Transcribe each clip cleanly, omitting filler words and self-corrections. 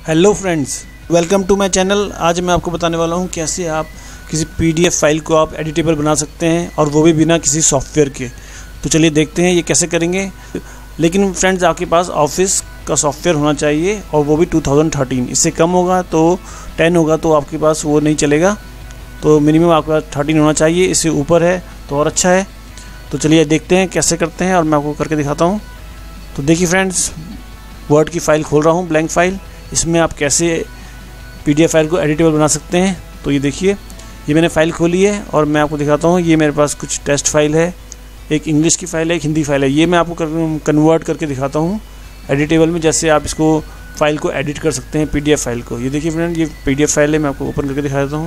Hello friends, welcome to my channel. आज मैं आपको बताने वाला हूं कैसे आप किसी पीडीएफ फाइल को आप एडिटेबल बना सकते हैं और वो भी बिना किसी सॉफ्टवेयर के। तो चलिए देखते हैं ये कैसे करेंगे। लेकिन फ्रेंड्स, आपके पास ऑफिस का सॉफ्टवेयर होना चाहिए और वो भी 2013। इससे कम होगा तो 10 होगा तो आपके पास वो नहीं चलेगा। तो मिनिमम आपके पास 13 होना चाहिए। इससे ऊपर है तो और अच्छा है। तो चलिए देखते हैं कैसे करते हैं और मैं आपको करके दिखाता हूँ। तो देखिए फ्रेंड्स, वर्ड की फ़ाइल खोल रहा हूँ, ब्लैंक फ़ाइल। इसमें आप कैसे पीडीएफ फाइल को एडिटेबल बना सकते हैं। तो ये देखिए, ये मैंने फ़ाइल खोली है और मैं आपको दिखाता हूँ। ये मेरे पास कुछ टेस्ट फाइल है, एक इंग्लिश की फ़ाइल है, एक हिंदी फाइल है। ये मैं आपको कन्वर्ट करके दिखाता हूँ एडिटेबल में, जैसे आप इसको फ़ाइल को एडिट कर सकते हैं, पीडीएफ फाइल को। ये देखिए फ्रेंड, ये पीडीएफ फाइल है, मैं आपको ओपन करके दिखा देता हूँ।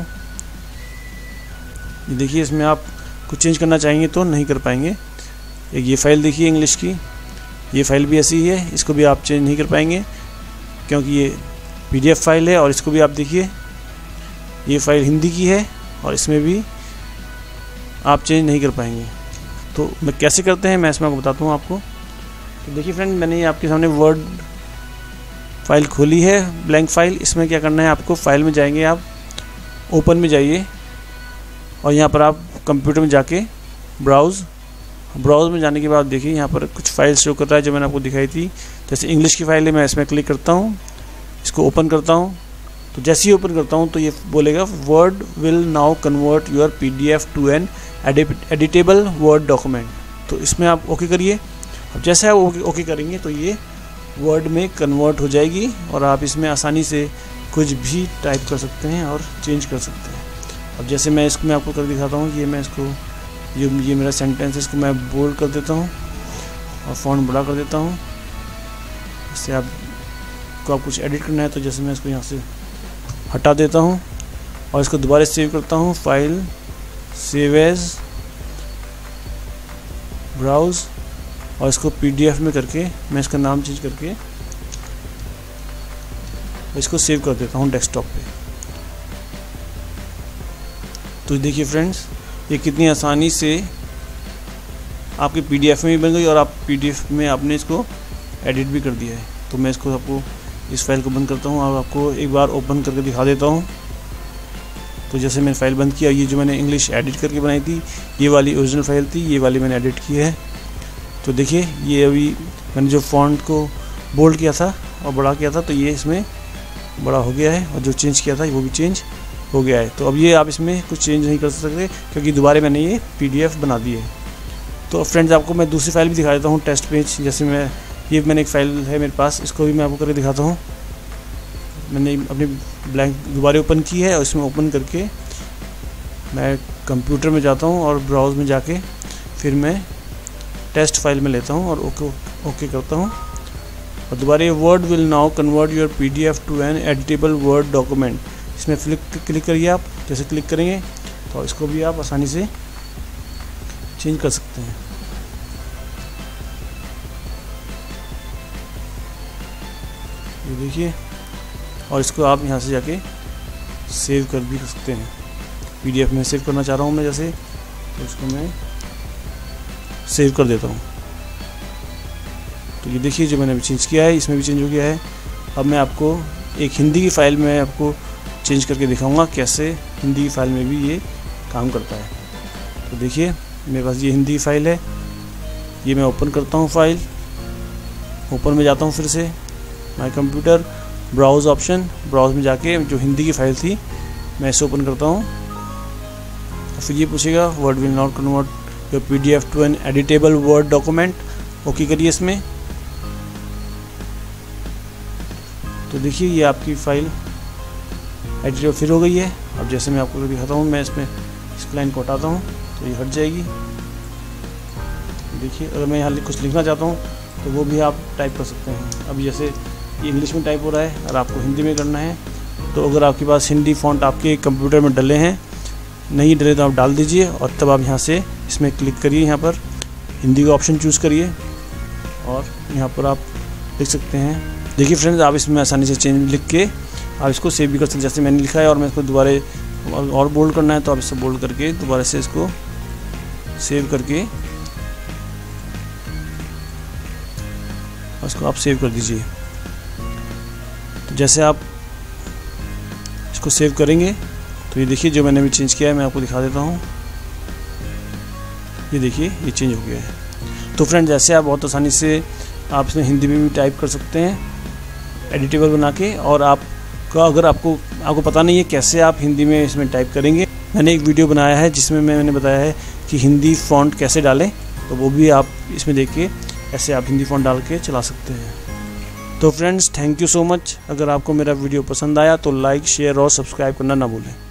ये देखिए, इसमें आप कुछ चेंज करना चाहेंगे तो नहीं कर पाएंगे। एक ये फ़ाइल देखिए इंग्लिश की, ये फ़ाइल भी ऐसी ही है, इसको भी आप चेंज नहीं कर पाएंगे क्योंकि ये पीडीएफ फाइल है। और इसको भी आप देखिए, ये फ़ाइल हिंदी की है और इसमें भी आप चेंज नहीं कर पाएंगे। तो मैं कैसे करते हैं मैं इसमें आपको बताता हूँ आपको। तो देखिए फ्रेंड, मैंने ये आपके सामने वर्ड फाइल खोली है, ब्लैंक फ़ाइल। इसमें क्या करना है, आपको फ़ाइल में जाएंगे, आप ओपन में जाइए और यहाँ पर आप कंप्यूटर में जाके ब्राउज़ में जाने के बाद देखिए यहाँ पर कुछ फाइल शो कर रहा है जो मैंने आपको दिखाई थी। जैसे इंग्लिश की फ़ाइल है, मैं इसमें क्लिक करता हूँ, इसको ओपन करता हूँ। तो जैसे ही ओपन करता हूँ तो ये बोलेगा word will now convert your PDF to an editable word document. तो इसमें आप ओके करिए। अब जैसे आप ओके करेंगे तो ये वर्ड में कन्वर्ट हो जाएगी और आप इसमें आसानी से कुछ भी टाइप कर सकते हैं और चेंज कर सकते हैं। अब जैसे मैं इसको आपको कर दिखाता हूँ। ये मैं इसको ये मेरा सेंटेंस है, इसको मैं बोल्ड कर देता हूँ और फ़ॉन्ट बड़ा कर देता हूँ। इससे आप कुछ एडिट करना है तो जैसे मैं इसको यहाँ से हटा देता हूँ और इसको दोबारा सेव करता हूँ। फाइल, सेव एज, ब्राउज़ और इसको पीडीएफ में करके मैं इसका नाम चेंज करके इसको सेव कर देता हूँ डेस्कटॉप पे। तो देखिए फ्रेंड्स, ये कितनी आसानी से आपके पीडीएफ में भी बन गई और आप पीडीएफ में आपने इसको एडिट भी कर दिया है। तो मैं इसको आपको इस फाइल को बंद करता हूँ और आपको एक बार ओपन करके दिखा देता हूँ। तो जैसे मैंने फ़ाइल बंद किया, ये जो मैंने इंग्लिश एडिट करके बनाई थी, ये वाली ओरिजिनल फ़ाइल थी, ये वाली मैंने एडिट की है। तो देखिए, ये अभी मैंने जो फ़ॉन्ट को बोल्ड किया था और बड़ा किया था तो ये इसमें बड़ा हो गया है और जो चेंज किया था वो भी चेंज हो गया है। तो अब ये आप इसमें कुछ चेंज नहीं कर सकते क्योंकि दोबारा मैंने ये पीडीएफ बना दी है। तो फ्रेंड्स, आपको मैं दूसरी फाइल भी दिखा देता हूँ, टेस्ट पेज। जैसे मैंने एक फ़ाइल है मेरे पास, इसको भी मैं आपको करके दिखाता हूँ। मैंने अपनी ब्लैंक दोबारा ओपन की है और इसमें ओपन करके मैं कंप्यूटर में जाता हूँ और ब्राउज़ में जाके फिर मैं टेस्ट फाइल में लेता हूँ और ओके करता हूँ। और दोबारा ये word will now convert your PDF to an editable word document, इसमें क्लिक करिए। आप जैसे क्लिक करेंगे तो इसको भी आप आसानी से चेंज कर सकते हैं। ये देखिए, और इसको आप यहाँ से जाके सेव कर भी सकते हैं। पीडीएफ में सेव करना चाह रहा हूँ मैं जैसे, तो इसको मैं सेव कर देता हूँ। तो ये देखिए, जो मैंने चेंज किया है इसमें भी चेंज हो गया है। अब मैं आपको एक हिंदी की फ़ाइल में आपको चेंज करके दिखाऊंगा कैसे हिंदी की फ़ाइल में भी ये काम करता है। तो देखिए, मेरे पास ये हिंदी फ़ाइल है, ये मैं ओपन करता हूँ। फ़ाइल ओपन में जाता हूँ, फिर से my computer, browse option, browse में जाके जो हिंदी की फ़ाइल थी मैं इसे ओपन करता हूँ। फिर ये पूछेगा word will not convert your PDF to an editable word document. Okay करिए इसमें। तो देखिए, ये आपकी फ़ाइल एडिटेबल फिर हो गई है। अब जैसे मैं आपको दिखाता हूँ, मैं इसमें इस लाइन को हटाता हूँ तो ये हट जाएगी। देखिए, अगर मैं यहाँ कुछ लिखना चाहता हूँ तो वो भी आप टाइप कर सकते हैं। अब जैसे ये इंग्लिश में टाइप हो रहा है और आपको हिंदी में करना है, तो अगर आपके पास हिंदी फ़ॉन्ट आपके कंप्यूटर में डले हैं, नहीं डले तो आप डाल दीजिए और तब आप यहाँ से इसमें क्लिक करिए, यहाँ पर हिंदी का ऑप्शन चूज़ करिए और यहाँ पर आप लिख सकते हैं। देखिए फ्रेंड्स, आप इसमें आसानी से चेंज लिख के आप इसको सेव भी कर सकते हैं। जैसे मैंने लिखा है और मैं इसको दोबारा और बोल्ड करना है तो आप इससे बोल्ड करके दोबारा से इसको सेव करके इसको आप सेव कर दीजिए। तो जैसे आप इसको सेव करेंगे तो ये देखिए जो मैंने भी चेंज किया है मैं आपको दिखा देता हूँ। ये देखिए ये चेंज हो गया है। तो फ्रेंड्स ऐसे आप बहुत आसानी से आप इसमें हिंदी में भी टाइप कर सकते हैं एडिटेबल बना के। और अगर आपको पता नहीं है कैसे आप हिंदी में इसमें टाइप करेंगे, मैंने एक वीडियो बनाया है जिसमें मैंने बताया है कि हिंदी फ़ॉन्ट कैसे डालें, तो वो भी आप इसमें देख के ऐसे आप हिंदी फ़ॉन्ट डाल के चला सकते हैं। तो friends thank you so much. अगर आपको मेरा वीडियो पसंद आया तो लाइक, शेयर और सब्सक्राइब करना ना भूलें।